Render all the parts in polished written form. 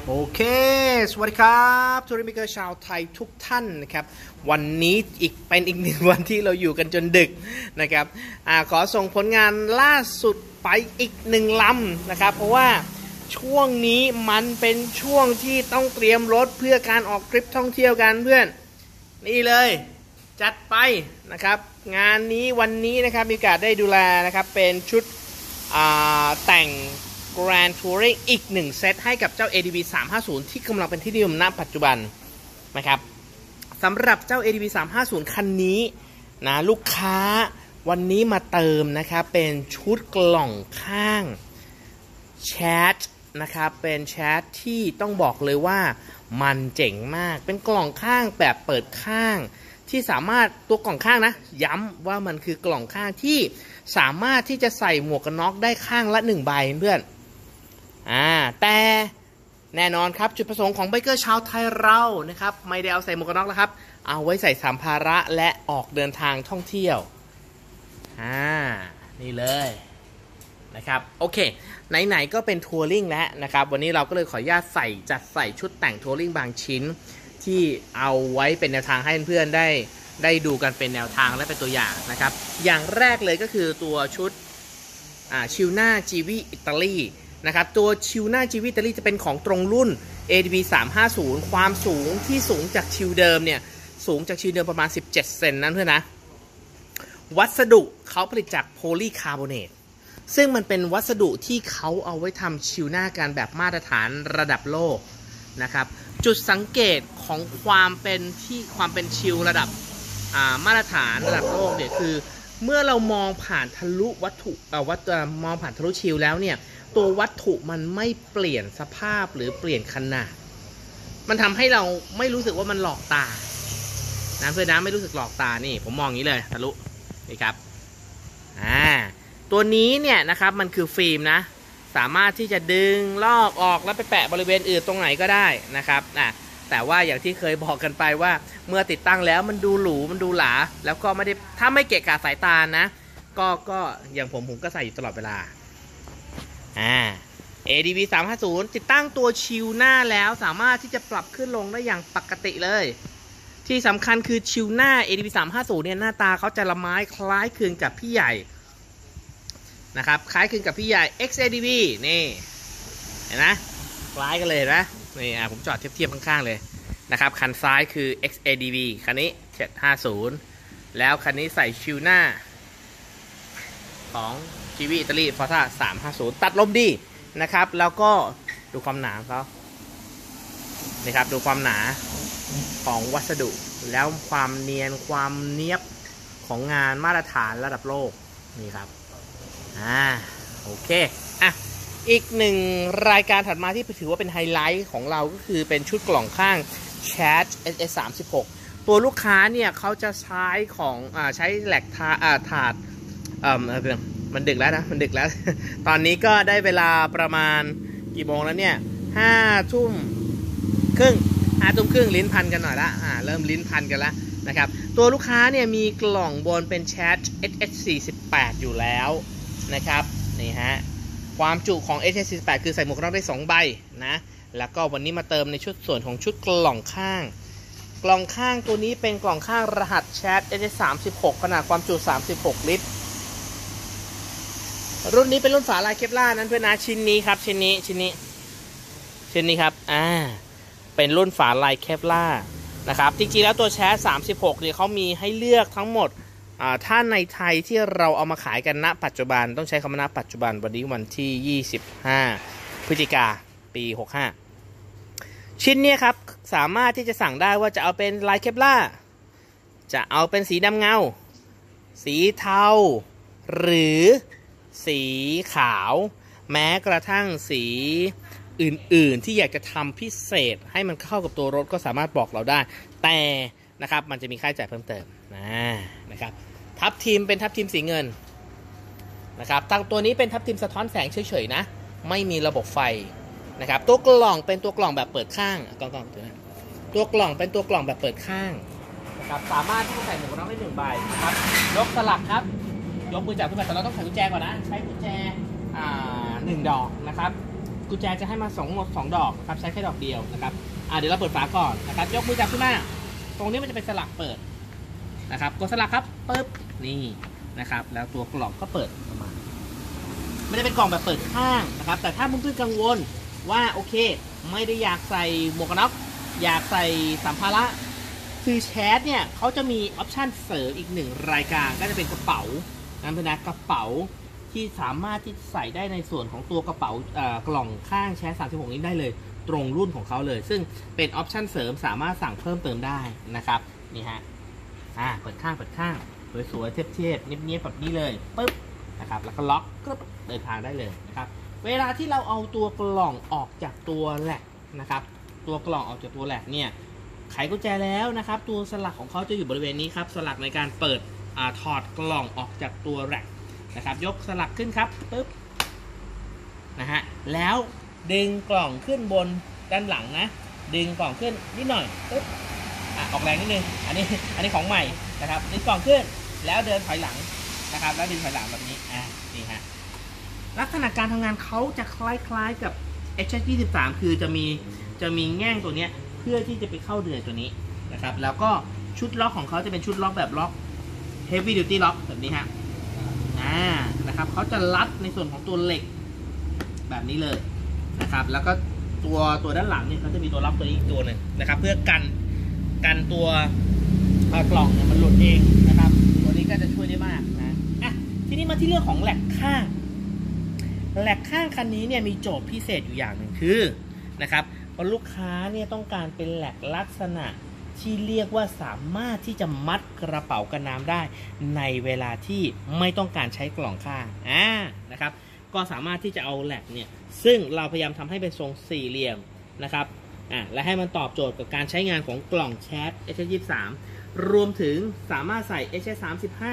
โอเคสวัสดีครับทัวริงเมเกอร์ชาวไทยทุกท่านนะครับวันนี้เป็นอีกหนึ่งวันที่เราอยู่กันจนดึกนะครับขอส่งผลงานล่าสุดไปอีกหนึ่งลำนะครับเพราะว่าช่วงนี้มันเป็นช่วงที่ต้องเตรียมรถเพื่อการออกทริปท่องเที่ยวกันเพื่อนนี่เลยจัดไปนะครับงานนี้วันนี้นะครับมีโอกาสได้ดูแลนะครับเป็นชุดแต่งGrand Touring อีก1เซตให้กับเจ้า ADV 350ที่กำลังเป็นที่นิยมณปัจจุบันนะครับสำหรับเจ้า ADV 350คันนี้นะลูกค้าวันนี้มาเติมนะครับเป็นชุดกล่องข้างแชทนะครับเป็นแชทที่ต้องบอกเลยว่ามันเจ๋งมากเป็นกล่องข้างแบบเปิดข้างที่สามารถตัวกล่องข้างนะย้ำว่ามันคือกล่องข้างที่สามารถที่จะใส่หมวกกันน็อกได้ข้างละ1ใบเพื่อนแต่แน่นอนครับจุดประสงค์ของไบเกอร์ชาวไทยเรานะครับไม่ได้เอาใส่หมวกกันน็อกแล้วครับเอาไว้ใส่สัมภาระและออกเดินทางท่องเที่ยวนี่เลยนะครับโอเคไหนๆก็เป็นทัวริงแล้วนะครับวันนี้เราก็เลยขออนุญาตจัดใส่ชุดแต่งทัวริงบางชิ้นที่เอาไว้เป็นแนวทางให้เพื่อนๆได้ดูกันเป็นแนวทางและเป็นตัวอย่างนะครับอย่างแรกเลยก็คือตัวชุดชิลน่าจีวีอิตาลีนะครับตัวชิลน่าจีวีอิตาลีจะเป็นของตรงรุ่น ADV 350ความสูงที่สูงจากชิลเดิมเนี่ยสูงจากชิลเดิมประมาณ17เซนนั้นเพื่อนนะวัสดุเขาผลิตจากโพลีคาร์บอเนตซึ่งมันเป็นวัสดุที่เขาเอาไว้ทำชิลน่ากันแบบมาตรฐานระดับโลกนะครับจุดสังเกตของความเป็นชิลระดับมาตรฐานระดับโลกเนี่ยคือเมื่อเรามองผ่านทะลุวัตถุมองผ่านทะลุชิลแล้วเนี่ยตัววัตถุมันไม่เปลี่ยนสภาพหรือเปลี่ยนขนาดมันทำให้เราไม่รู้สึกว่ามันหลอกตานะเพื่อนนะไม่รู้สึกหลอกตานี่ผมมองอย่างนี้เลยทะลุนี่ครับตัวนี้เนี่ยนะครับมันคือฟิล์มนะสามารถที่จะดึงลอกออกแล้วไปแปะบริเวณอื่นตรงไหนก็ได้นะครับแต่ว่าอย่างที่เคยบอกกันไปว่าเมื่อติดตั้งแล้วมันดูหรูมันดูหราแล้วก็ไม่ได้ถ้าไม่เกะกะสายตานะก็อย่างผมก็ใส่อยู่ตลอดเวลาADV 350ติดตั้งตัวชิลหน้าแล้วสามารถที่จะปรับขึ้นลงได้อย่างปกติเลยที่สำคัญคือชิลหน้า ADV 350เนี่ยหน้าตาเขาจะละไม้คล้ายคลึงกับพี่ใหญ่นะครับคล้ายคลึงกับพี่ใหญ่ XADV นี่เห็นไหมคล้ายกันเลยนะนี่ผมจอดเทียบข้างๆเลยนะครับคันซ้ายคือ XADV คันนี้750แล้วคันนี้ใส่ชิลหน้าของGV อิตาลีฟอร์ต้า350ตัดลมดีนะครับแล้วก็ดูความหนาเขานี่ครับดูความหนาของวัสดุแล้วความเนียนความเนียบของงานมาตรฐานระดับโลกนี่ครับโอเคอีกหนึ่งรายการถัดมาที่ถือว่าเป็นไฮไลท์ของเราก็คือเป็นชุดกล่องข้าง Chat SS36 ตัวลูกค้าเนี่ยเขาจะใช้ใช้แหลกถาดมันดึกแล้วนะมันดึกแล้ว ตอนนี้ก็ได้เวลาประมาณกี่โมงแล้วเนี่ย5 ทุ่มครึ่งลิ้นพันกันหน่อยละเริ่มลิ้นพันกันแล้วนะครับตัวลูกค้าเนี่ยมีกล่องบนเป็น Chat SS48 อยู่แล้วนะครับนี่ฮะความจุของ SS48 คือใส่หมวกกันน็อกได้2ใบนะแล้วก็วันนี้มาเติมในส่วนของชุดกล่องข้างตัวนี้เป็นกล่องข้างรหัส Chat SS36 ขนาดความจุ36ลิตรรุ่นนี้เป็นรุ่นฝาลายเคปลาร์นั้นเพื่อนนะชิ้นนี้ครับชิ้นนี้ครับเป็นรุ่นฝาลายเคปลาร์นะครับจริงๆแล้วตัวแชท36เนี่ยเขามีให้เลือกทั้งหมดถ้าในไทยที่เราเอามาขายกันณปัจจุบันต้องใช้คำว่าณปัจจุบันวันนี้วันที่25พฤศจิกาปี65ชิ้นนี้ครับสามารถที่จะสั่งได้ว่าจะเอาเป็นลายเคปลาร์จะเอาเป็นสีดำเงาสีเทาหรือสีขาวแม้กระทั่งสีอื่นๆที่อยากจะทำพิเศษให้มันเข้ากับตัวรถก็สามารถบอกเราได้แต่นะครับมันจะมีค่าใช้จ่ายเพิ่มเติมนะครับทับทิมเป็นทับทิมสีเงินนะครับตั้งตัวนี้เป็นทับทิมสะท้อนแสงเฉยๆนะไม่มีระบบไฟนะครับตัวกล่องเป็นตัวกล่องแบบเปิดข้างตัวกล่องเป็นตัวกล่องแบบเปิดข้างนะครับสามารถที่จะใส่หมวกกันน็อกได้1ใบนะครับยกสลักครับยกมือจับขึ้นมาแต่เราต้องใส่กุญแจก่อนนะใช้กุญแจ1 ดอกนะครับกุญแจจะให้มาหมด2 ดอกนะครับใช้แค่ดอกเดียวนะครับเดี๋ยวเราเปิดฝาก่อนนะครับยกมือจับขึ้นมาตรงนี้มันจะเป็นสลักเปิดนะครับกดสลักครับปึ๊บนี่นะครับแล้วตัวกล่องก็เปิดออกมาไม่ได้เป็นกล่องแบบเปิดข้างนะครับแต่ถ้าเพื่อนๆกังวลว่าโอเคไม่ได้อยากใส่หมวกกันน็อกอยากใส่สัมภาระคือแชทเนี่ยเขาจะมีออปชันเสริมอีก1 รายการก็จะเป็นกระเป๋านะกระเป๋าที่สามารถที่ใส่ได้ในส่วนของตัวกระเป๋ากล่องข้างแชท36นี้ได้เลยตรงรุ่นของเขาเลยซึ่งเป็นออปชันเสริมสามารถสั่งเพิ่มเติมได้นะครับนี่ฮะเปิดข้างสวยๆเทียบๆเนียบๆแบบนี้เลยปึ๊บนะครับแล้วก็ล็อกก็เดินทางได้เลยนะครับเวลาที่เราเอาตัวกล่องออกจากตัวแหลกนะครับตัวกล่องออกจากตัวแหลกเนี่ยไขกุญแจแล้วนะครับตัวสลักของเขาจะอยู่บริเวณนี้ครับสลักในการเปิดถอดกล่องออกจากตัวแหลกนะครับยกสลักขึ้นครับปึ๊บนะฮะแล้วดึงกล่องขึ้นบนด้านหลังนะดึงกล่องขึ้นนิดหน่อยปึ๊บออกแรงนิดนึงอันนี้ของใหม่นะครับดึงกล่องขึ้นแล้วเดินถอยหลังนะครับแล้วดึงถอยหลังแบบนี้นี่ฮะลักษณะการทำงานเขาจะคล้ายๆกับ HS23 คือจะมีแง่งตัวนี้เพื่อที่จะไปเข้าเดือยตัวนี้นะครับแล้วก็ชุดล็อกของเขาจะเป็นชุดล็อกแบบล็อก Heavy Duty Lock แบบนี้ฮะนะครับเขาจะรัดในส่วนของตัวเหล็กแบบนี้เลยนะครับแล้วก็ตัวด้านหลังเนี่ยเขาจะมีตัวล็อกตัวนี้อีกตัวหนึ่งนะครับเพื่อกันตัวกล่องเนี่ยมันหลุดเองนะครับตัวนี้ก็จะช่วยได้มากนะทีนี้มาที่เรื่องของแหลกข้างคันนี้เนี่ยมีโจทย์พิเศษอยู่อย่างหนึ่งคือนะครับพอลูกค้าเนี่ยต้องการเป็นแหลกลักษณะที่เรียกว่าสามารถที่จะมัดกระเป๋ากันน้ำได้ในเวลาที่ไม่ต้องการใช้กล่องข้างนะครับก็สามารถที่จะเอาแหลกเนี่ยซึ่งเราพยายามทำให้เป็นทรงสี่เหลี่ยมนะครับและให้มันตอบโจทย์กับการใช้งานของกล่องแชท HS23 รวมถึงสามารถใส่ HS35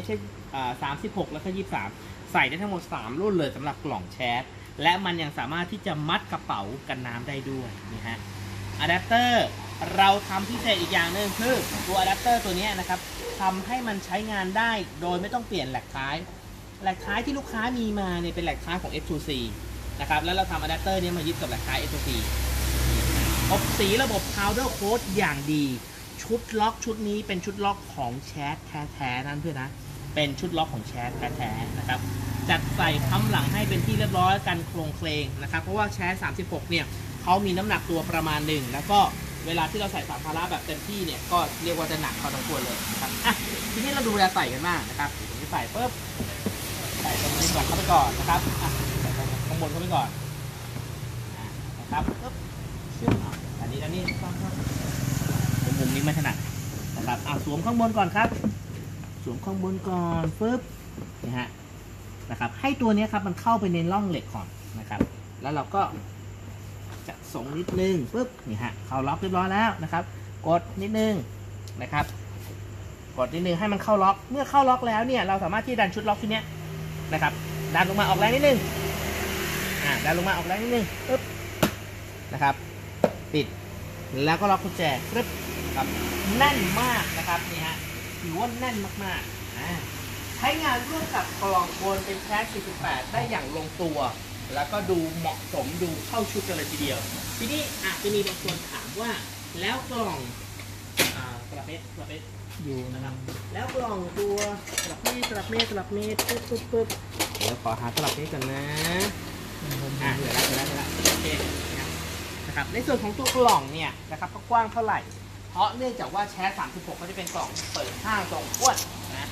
HS36 แล้วก็23ใส่ได้ทั้งหมด3รุ่นเลยสำหรับกล่องแชทและมันยังสามารถที่จะมัดกระเป๋ากันน้ำได้ด้วยนี่ฮะอะแดปเตอร์เราทำพิเศษอีกอย่างหนึ่งคือตัวอะแดปเตอร์ตัวนี้นะครับทำให้มันใช้งานได้โดยไม่ต้องเปลี่ยนแหลกท้ายที่ลูกค้ามีมาเนี่ยเป็นแหลกท้ายของ F2C นะครับแล้วเราทำอะแดปเตอร์นี้มายึดกับแหลกท้าย F2C อบสีระบบ powder coat อย่างดีชุดล็อกชุดนี้เป็นชุดล็อกของแชทแท้ๆนั่นเพื่อนนะเป็นชุดล็อกของแชทแท้ๆนะครับจัดใส่ค้ำหลังให้เป็นที่เรียบร้อยกันโครงเคลงนะครับเพราะว่าแชท36เนี่ยเขามีน้ำหนักตัวประมาณหนึ่งแล้วก็เวลาที่เราใส่สัมภาระแบบเต็มที่เนี่ยก็เรียกว่าจะหนักพอสมควรเลยนะครับทีนี้เราดูเวลาใส่กันบ้างนะครับตรงนี้ใส่ปุ๊บใส่ตรงนี้ก่อนเข้าไปก่อนนะครับใส่ตรงข้างบนเข้าไปก่อนนะครับปุ๊บชื่ออันนี้มุมนี้ไม่ถนัดนะครับสวมข้างบนก่อนครับสวมข้างบนก่อนปุ๊บนะฮะนะครับให้ตัวนี้ครับมันเข้าไปในร่องเหล็กก่อนนะครับแล้วเราก็จะส่งนิดนึงปุ๊บนี่ฮะเข้าล็อกเรียบร้อยแล้วนะครับกดนิดนึงนะครับกดนิดนึงให้มันเข้าล็อกเมื่อเข้าล็อกแล้วเนี่ยเราสามารถที่ดันชุดล็อกชุดนี้นะครับดันลงมาออกแรงนิดนึงดันลงมาออกแรงนิดนึงปุ๊บนะครับปิดแล้วก็ล็อกกุญแจปึ๊บครับแน่นมากนะครับนี่ฮะถือว่าแน่นมากๆใช้งานร่วมกับกล่องบนเป็นแชท48ได้อย่างลงตัวแล้วก็ดูเหมาะสมดูเข้าชุดกันเลยทีเดียวทีนี้อาจจะมีบางคนถามว่าแล้วกล่องกระเป๋าอยู่นะครับแล้วกล่องตัวกระเป๋าปึ๊บเดี๋ยวขอหากระเป๋ากันนะเดี๋ยวละโอเคนะครับในส่วนของตัวกล่องเนี่ยนะครับก็กว้างเท่าไหร่เพราะเนื่องจากว่าแชท36เขาจะเป็นกล่องเปิดข้างทรงอ้วนนะ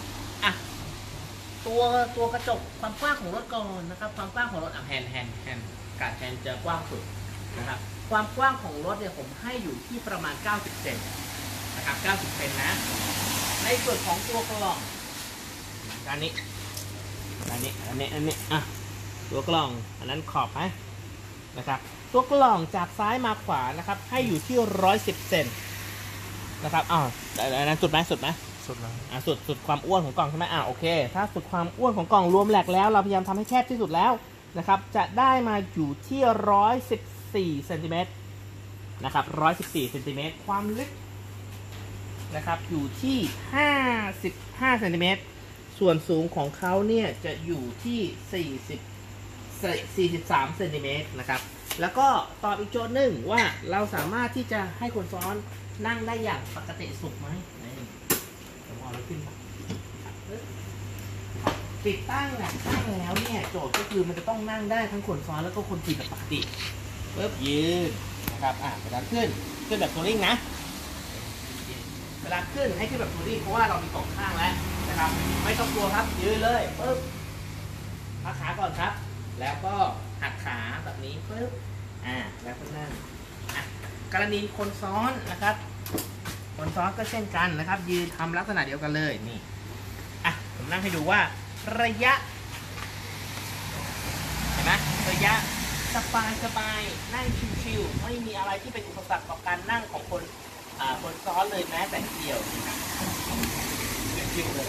ตัวกระจกความกว้างของรถก่อนนะครับความกว้างของรถแฮนการแฮนจะกว้างสุดนะครับความกว้างของรถเนี่ยผมให้อยู่ที่ประมาณ90 เซนนะครับ90 เซนนะในส่วนของตัวกล่องอันนี้ตัวกล่องอันนั้นขอบไหมนะครับตัวกล่องจากซ้ายมาขวานะครับให้อยู่ที่110 เซนนะครับอันนั้นสุดไหมสุดแล้วสุดความอ้วนของกล่องใช่ไหมโอเคถ้าสุดความอ้วนของกล่องรวมแหลกแล้วเราพยายามทำให้แคบที่สุดแล้วนะครับจะได้มาอยู่ที่114 เซนติเมตรนะครับ114 เซนติเมตรความลึกนะครับอยู่ที่55 เซนติเมตรส่วนสูงของเขาเนี่ยจะอยู่ที่43 เซนติเมตรนะครับแล้วก็ตอบอีกโจทย์หนึ่งว่าเราสามารถที่จะให้คนซ้อนนั่งได้อย่างปกติสุขไหมนี่ผมเอาแล้วขึ้นมาติดตั้งตั้งแล้วเนี่ยโจทย์ก็คือมันจะต้องนั่งได้ทั้งคนซ้อนแล้วก็คนขี่แบบปกติปึ๊บยืนนะครับเวลาขึ้นแบบทัวริงนะเวลาขึ้นให้ขึ้นแบบทัวริงเพราะว่าเรามีสองข้างแล้วนะครับไม่ต้องกลัวครับยืนเลยปึ๊บพักขาก่อนครับแล้วก็หักขาแบบนี้ปึ๊บแล้วก็นั่งกรณีคนซ้อนนะครับคนซ้อนก็เช่นกันนะครับยืนทำลักษณะเดียวกันเลยนี่ผมนั่งให้ดูว่าระยะเห็นไหมระยะสบายนั่งชิวๆไม่มีอะไรที่เป็นอุปสรรคต่อการนั่งของคนซ้อนเลยแม้แต่เดียวนะครับชิวๆเลย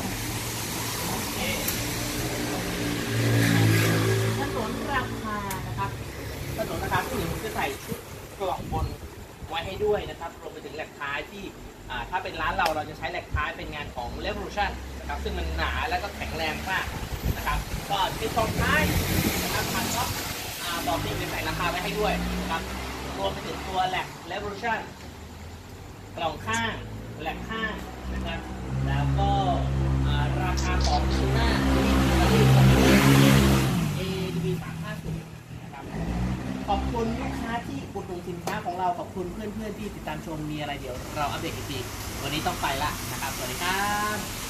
ถนนราคานะครับถนนราคาผู้หญิงจะใส่ชุดกล่องบนไว้ให้ด้วยนะครับรวมไปถึงแหลกท้ายที่ถ้าเป็นร้านเราจะใช้แหลกท้ายเป็นงานของ Revolution นะครับซึ่งมันหนาแล้วก็แข็งแรงมากนะครับก็ติดตรงท้ายนะครับพันก็บอกที่เป็นใส่ราคาไว้ให้ด้วยนะครับรวมไปถึงตัวแหลก Revolution กล่องข้างแหลกข้างนะครับแล้วก็ราคาของซูน่าADB 350นะครับขอบคุณลูกค้าที่อุดหนุนสินค้าของเราขอบคุณเพื่อนๆที่ติดตามชมมีอะไรเดี๋ยวเราอัปเดตอีกทีวันนี้ต้องไปละนะครับสวัสดีครับ